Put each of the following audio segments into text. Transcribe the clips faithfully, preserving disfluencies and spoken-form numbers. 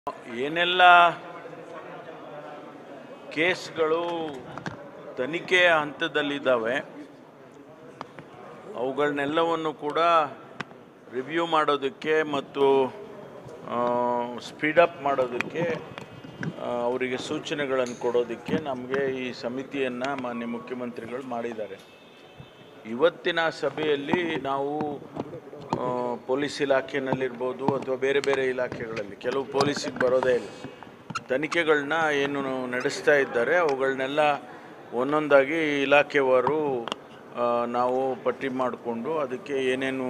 ಏನೆಲ್ಲ ಕೇಸ್ಗಳು ತನಿಖೆಯ ಹಂತದಲ್ಲಿದ್ದಾವೆ ಅವುಗಳನ್ನೆಲ್ಲವನ್ನು ಕೂಡ ರಿವ್ಯೂ ಮಾಡೋದಕ್ಕೆ ಮತ್ತು ಸ್ಪೀಡಪ್ ಮಾಡೋದಕ್ಕೆ ಅವರಿಗೆ ಸೂಚನೆಗಳನ್ನು ಕೊಡೋದಕ್ಕೆ ನಮಗೆ ಈ ಸಮಿತಿಯನ್ನು ಮಾನ್ಯ ಮುಖ್ಯಮಂತ್ರಿಗಳು ಮಾಡಿದ್ದಾರೆ. ಇವತ್ತಿನ ಸಭೆಯಲ್ಲಿ ನಾವು ಪೊಲೀಸ್ ಇಲಾಖೆಯಲ್ಲಿರ್ಬೋದು ಅಥವಾ ಬೇರೆ ಬೇರೆ ಇಲಾಖೆಗಳಲ್ಲಿ ಕೆಲವು ಪೊಲೀಸಿಗೆ ಬರೋದೇ ಇಲ್ಲ ತನಿಖೆಗಳನ್ನ ಏನು ನಡೆಸ್ತಾ ಇದ್ದಾರೆ ಅವುಗಳನ್ನೆಲ್ಲ ಒಂದೊಂದಾಗಿ ಇಲಾಖೆವಾರು ನಾವು ಪಟ್ಟಿ ಮಾಡಿಕೊಂಡು ಅದಕ್ಕೆ ಏನೇನು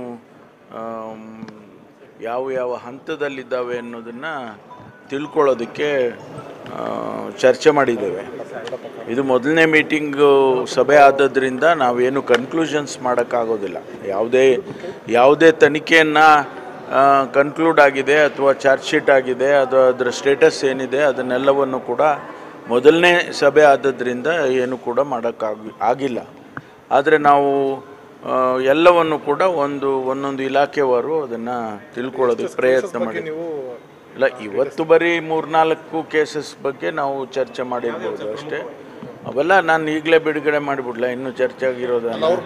ಯಾವ ಯಾವ ಹಂತದಲ್ಲಿದ್ದಾವೆ ಅನ್ನೋದನ್ನು ತಿಳ್ಕೊಳ್ಳೋದಕ್ಕೆ ಚರ್ಚೆ ಮಾಡಿದ್ದೇವೆ. ಇದು ಮೊದಲನೇ ಮೀಟಿಂಗು ಸಭೆ ಆದದ್ರಿಂದ ನಾವೇನು ಕನ್ಕ್ಲೂಷನ್ಸ್ ಮಾಡೋಕ್ಕಾಗೋದಿಲ್ಲ. ಯಾವುದೇ ಯಾವುದೇ ತನಿಖೆಯನ್ನು ಕನ್ಕ್ಲೂಡ್ ಆಗಿದೆ ಅಥವಾ ಚಾರ್ಜ್ ಶೀಟ್ ಆಗಿದೆ ಅದು ಅದರ ಸ್ಟೇಟಸ್ ಏನಿದೆ ಅದನ್ನೆಲ್ಲವನ್ನು ಕೂಡ ಮೊದಲನೇ ಸಭೆ ಆದದ್ರಿಂದ ಏನು ಕೂಡ ಮಾಡೋಕ್ಕಾಗಿ ಆಗಿಲ್ಲ. ಆದರೆ ನಾವು ಎಲ್ಲವನ್ನು ಕೂಡ ಒಂದು ಒಂದೊಂದು ಇಲಾಖೆವಾರು ಅದನ್ನು ತಿಳ್ಕೊಳ್ಳೋದಕ್ಕೆ ಪ್ರಯತ್ನ ಮಾಡಿ ಇಲ್ಲ ಇವತ್ತು ಬರೀ ಮೂರ್ನಾಲ್ಕು ಕೇಸಸ್ ಬಗ್ಗೆ ನಾವು ಚರ್ಚೆ ಮಾಡಿರ್ಬೋದು ಅಷ್ಟೇ. ಅವೆಲ್ಲ ನಾನು ಈಗಲೇ ಬಿಡುಗಡೆ ಮಾಡಿಬಿಡ್ಲ ಇನ್ನೂ ಚರ್ಚೆ ಆಗಿರೋದನ್ನ ಅವ್ರು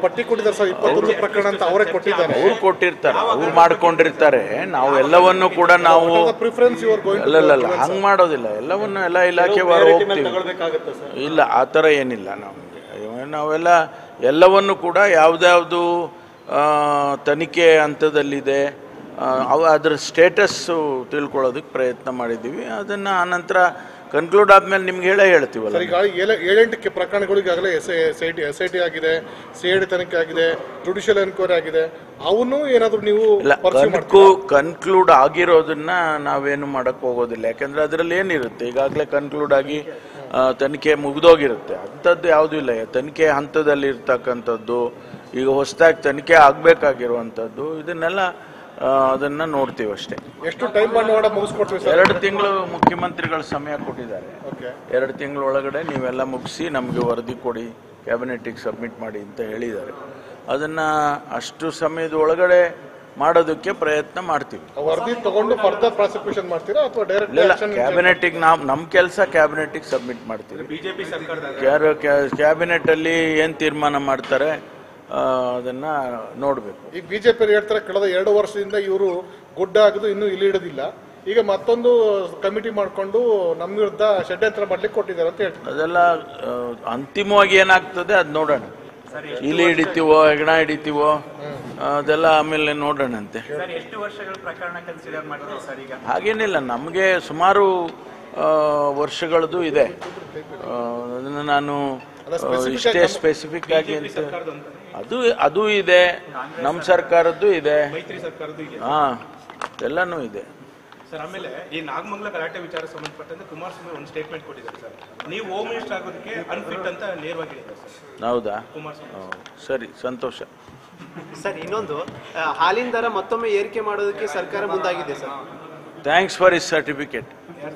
ಕೊಟ್ಟಿರ್ತಾರೆ ಅವ್ರು ಮಾಡ್ಕೊಂಡಿರ್ತಾರೆ. ನಾವು ಎಲ್ಲವನ್ನು ಕೂಡ ನಾವು ಅಲ್ಲಲ್ಲ ಹಂಗೆ ಮಾಡೋದಿಲ್ಲ. ಎಲ್ಲವನ್ನು ಎಲ್ಲ ಇಲಾಖೆವಾರು ಹೋಗ್ತೀವಿ. ಇಲ್ಲ ಆ ಥರ ಏನಿಲ್ಲ. ನಮಗೆ ನಾವೆಲ್ಲ ಎಲ್ಲವನ್ನು ಕೂಡ ಯಾವುದ್ಯಾವುದು ತನಿಖೆ ಹಂತದಲ್ಲಿದೆ ಅವು ಅದರ ಸ್ಟೇಟಸ್ಸು ತಿಳ್ಕೊಳ್ಳೋದಕ್ಕೆ ಪ್ರಯತ್ನ ಮಾಡಿದ್ದೀವಿ. ಅದನ್ನು ಆನಂತರ ಕನ್ಕ್ಲೂಡ್ ಆದಮೇಲೆ ನಿಮ್ಗೆ ಹೇಳೇ ಹೇಳ್ತೀವಲ್ಲ. ಈಗ ಏಳೆಂಟು ಪ್ರಕರಣಗಳಿಗಾಗಲೇ S S I T S I T ಆಗಿದೆ, ಸಿ ಐ ಡಿ ತನಿಖೆ ಆಗಿದೆ, ಜುಡಿಷಿಯಲ್ ಎನ್ಕ್ವೈರಿ ಆಗಿದೆ. ಅವನು ಏನಾದರೂ ನೀವು ಕನ್ಕ್ಲೂಡ್ ಆಗಿರೋದನ್ನ ನಾವೇನು ಮಾಡೋಕ್ಕೆ ಹೋಗೋದಿಲ್ಲ. ಯಾಕೆಂದರೆ ಅದರಲ್ಲಿ ಏನಿರುತ್ತೆ ಈಗಾಗಲೇ ಕನ್ಕ್ಲೂಡ್ ಆಗಿ ತನಿಖೆ ಮುಗಿದೋಗಿರುತ್ತೆ. ಅಂಥದ್ದು ಯಾವುದೂ ಇಲ್ಲ. ತನಿಖೆ ಹಂತದಲ್ಲಿ ಇರ್ತಕ್ಕಂಥದ್ದು ಈಗ ಹೊಸದಾಗಿ ತನಿಖೆ ಆಗಬೇಕಾಗಿರುವಂಥದ್ದು ಇದನ್ನೆಲ್ಲ ಅದನ್ನು ನೋಡ್ತೀವಿ ಅಷ್ಟೇ. ಎಷ್ಟು ಟೈಮ್ ಬಂಡವಾಳ ಮುಗಿಸ್ಕೊಡ್ತೀವಿ? ಎರಡು ತಿಂಗಳು ಮುಖ್ಯಮಂತ್ರಿಗಳು ಸಮಯ ಕೊಟ್ಟಿದ್ದಾರೆ. ಎರಡು ತಿಂಗಳ ಒಳಗಡೆ ನೀವೆಲ್ಲ ಮುಗಿಸಿ ನಮಗೆ ವರದಿ ಕೊಡಿ, ಕ್ಯಾಬಿನೆಟ್ಟಿಗೆ ಸಬ್ಮಿಟ್ ಮಾಡಿ ಅಂತ ಹೇಳಿದ್ದಾರೆ. ಅದನ್ನು ಅಷ್ಟು ಸಮಯದ ಒಳಗಡೆ ಮಾಡೋದಕ್ಕೆ ಪ್ರಯತ್ನ ಮಾಡ್ತೀವಿ. ವರದಿ ತಗೊಂಡು ಫರ್ದರ್ ಪ್ರಾಸಿಕ್ಯೂಷನ್ ಮಾಡ್ತೀರಾ ಅಥವಾ ಡೈರೆಕ್ಟ್ ಇಲ್ಲ ಕ್ಯಾಬಿನೆಟ್ಟಿಗೆ ನಾವು ನಮ್ಮ ಕೆಲಸ ಕ್ಯಾಬಿನೆಟ್ಟಿಗೆ ಸಬ್ಮಿಟ್ ಮಾಡ್ತೀವಿ. ಬಿಜೆಪಿ ಸರ್ಕಾರ ಕ್ಯಾಬಿನೆಟ್ ಅಲ್ಲಿ ಏನು ತೀರ್ಮಾನ ಮಾಡ್ತಾರೆ ಅದನ್ನ ನೋಡ್ಬೇಕು. ಈಗ ಬಿಜೆಪಿ ಹೇಳ್ತಾರೆ ಕಳೆದ ಎರಡು ವರ್ಷದಿಂದ ಇವರು ಗುಡ್ಡ ಆಗಿದ್ದು ಇನ್ನೂ ಇಲ್ಲಿ ಹಿಡಿದಿಲ್ಲ, ಈಗ ಮತ್ತೊಂದು ಕಮಿಟಿ ಮಾಡ್ಕೊಂಡು ನಮ್ಮ ವಿರುದ್ಧ ಷಡ್ಯಂತ್ರ ಮಾಡ್ಲಿಕ್ಕೆ ಕೊಟ್ಟಿದ್ದಾರೆ ಅಂತ ಹೇಳ್ತಾರೆ. ಅದೆಲ್ಲ ಅಂತಿಮವಾಗಿ ಏನಾಗ್ತದೆ ಅದು ನೋಡೋಣ. ಇಲ್ಲಿ ಹಿಡಿತೀವೋ ಹೆಗಣ ಹಿಡಿತೀವೋ ಅದೆಲ್ಲ ಆಮೇಲೆ ನೋಡೋಣಂತೆ. ಹಾಗೇನಿಲ್ಲ, ನಮಗೆ ಸುಮಾರು ವರ್ಷಗಳದ್ದು ಇದೆ. ಅದನ್ನು ನಾನು ಇಷ್ಟೇ ಸ್ಪೆಸಿಫಿಕ್ ಆಗಿ ಅಂತ ಅದು ಅದು ಇದೆ, ನಮ್ಮ ಸರ್ಕಾರದ್ದು ಇದೆ, ಹಾ ಎಲ್ಲನೂ ಇದೆ. ಸರ್ ಆಮೇಲೆ ಈ ನಾಗಮಂಗಲ ಗಲಾಟೆ ವಿಚಾರ ಸಂಬಂಧಪಟ್ಟಂತೆ ಕುಮಾರಸ್ವಾಮಿ ಒಂದು ಸ್ಟೇಟ್ಮೆಂಟ್ ಕೊಟ್ಟಿದ್ದಾರೆ ಸರ್, ನೀವು ಹೋಮ್ ಮಿನಿಸ್ಟರ್ ಆಗೋದಕ್ಕೆ ಅನ್ಫಿಟ್ ಅಂತ ನೇರವಾಗಿ ಹೇಳಿದ್ದಾರೆ ಸರ್. ಹೌದಾ? ಕುಮಾರಸ್ವಾಮಿ ಸರಿ, ಸಂತೋಷ. ಸರ್ ಇನ್ನೊಂದು ಹಾಲಿನ ದರ ಮತ್ತೊಮ್ಮೆ ಏರಿಕೆ ಮಾಡೋದಕ್ಕೆ ಸರ್ಕಾರ ಮುಂದಾಗಿದೆ sir. Thanks for is certificate.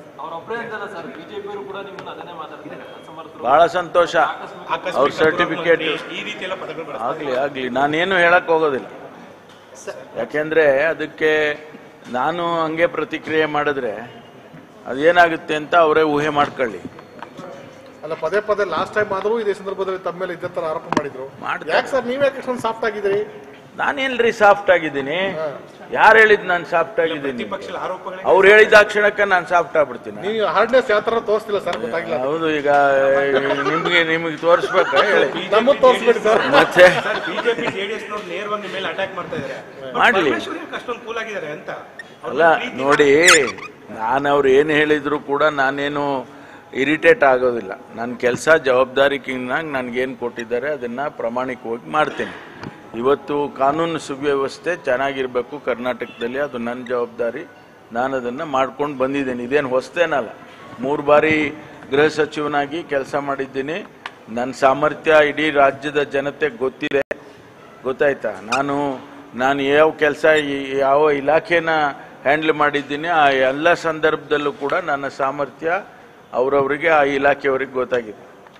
ಬಹಳ ಸಂತೋಷ. ಅವ್ರ ಸರ್ಟಿಫಿಕೇಟ್ ಆಗ್ಲಿ ಆಗ್ಲಿ ನಾನೇನು ಹೇಳಕ್ ಹೋಗೋದಿಲ್ಲ. ಯಾಕೆಂದ್ರೆ ಅದಕ್ಕೆ ನಾನು ಹಂಗೆ ಪ್ರತಿಕ್ರಿಯೆ ಮಾಡಿದ್ರೆ ಅದೇನಾಗುತ್ತೆ ಅಂತ ಅವರೇ ಊಹೆ ಮಾಡ್ಕೊಳ್ಳಿ. ಅಲ್ಲ ಪದೇ ಪದೇ ಲಾಸ್ಟ್ ಟೈಮ್ ಆದರೂ ಇದೇ ಸಂದರ್ಭದಲ್ಲಿ ತಮ್ಮ ಮೇಲೆ ಇದೇ ತರ ಆರೋಪ ಮಾಡಿದ್ರು. ಯಾಕೆ ಸರ್ ನೀವೇ ಎಷ್ಟೊಂದು ಸಾಫ್ಟ್ ಆಗಿದ್ದೀರಿ? ನಾನೇನ್ರಿ ಸಾಫ್ಟ್ ಆಗಿದ್ದೀನಿ? ಯಾರು ಹೇಳಿದ್ ನಾನು ಸಾಫ್ಟ್ ಆಗಿದ್ದೀನಿ? ಅವ್ರು ಹೇಳಿದ ಕ್ಷಣಕ್ಕೆ ನಾನು ಸಾಫ್ಟ್ ಆಗ್ಬಿಡ್ತೀನಿ. ನೀವು ಹಾರ್ಡ್ನೆಸ್ ಯಾವ ತರ ತೋರಿಸ್ತಿಲ್ಲ ಸರ್, ಗೊತ್ತಾಗಿಲ್ಲ. ಹೌದು, ಈಗ ನಿಮ್ಗೆ ನಿಮಗೆ ತೋರಿಸ್ಬೇಕ ಹೇಳಿ? ನಮಗ್ ತೋರಿಸ್ಬೇಡಿ ಸರ್. ಮತ್ತೆ ಬಿಜೆಪಿ ಜೆಡಿಎಸ್ ನೇರವಾಗಿ ಮೇಲೆ ಅಟ್ಯಾಕ್ ಮಾಡ್ತಾ ಇದ್ದಾರೆ, ಮಾಡ್ಲಿ. ಅಷ್ಟೊಂದು ಕೂಲ್ ಆಗಿದ್ದಾರೆ ಅಂತ ಅಲ್ಲ ನೋಡಿ, ನಾನು ಅವ್ರು ಏನು ಹೇಳಿದ್ರು ಕೂಡ ನಾನೇನು ಇರಿಟೇಟ್ ಆಗೋದಿಲ್ಲ. ನನ್ನ ಕೆಲಸ ಜವಾಬ್ದಾರಿಕಿನಾಗ ನನಗೇನು ಕೊಟ್ಟಿದ್ದಾರೆ ಅದನ್ನು ಪ್ರಾಮಾಣಿಕವಾಗಿ ಮಾಡ್ತೀನಿ. ಇವತ್ತು ಕಾನೂನು ಸುವ್ಯವಸ್ಥೆ ಚೆನ್ನಾಗಿರಬೇಕು ಕರ್ನಾಟಕದಲ್ಲಿ, ಅದು ನನ್ನ ಜವಾಬ್ದಾರಿ. ನಾನು ಅದನ್ನು ಮಾಡ್ಕೊಂಡು ಬಂದಿದ್ದೀನಿ. ಇದೇನು ಹೊಸತೇನಲ್ಲ. ಮೂರು ಬಾರಿ ಗೃಹ ಸಚಿವನಾಗಿ ಕೆಲಸ ಮಾಡಿದ್ದೀನಿ. ನನ್ನ ಸಾಮರ್ಥ್ಯ ಇಡೀ ರಾಜ್ಯದ ಜನತೆಗೆ ಗೊತ್ತಿದೆ, ಗೊತ್ತಾಯ್ತಾ? ನಾನು ನಾನು ಯಾವ ಕೆಲಸ ಯಾವ ಇಲಾಖೆನ ಹ್ಯಾಂಡಲ್ ಮಾಡಿದ್ದೀನಿ ಆ ಎಲ್ಲ ಸಂದರ್ಭದಲ್ಲೂ ಕೂಡ ನನ್ನ ಸಾಮರ್ಥ್ಯ ಅವರವರಿಗೆ ಆ ಇಲಾಖೆಯವರಿಗೆ ಗೊತ್ತಾಗಿದೆ.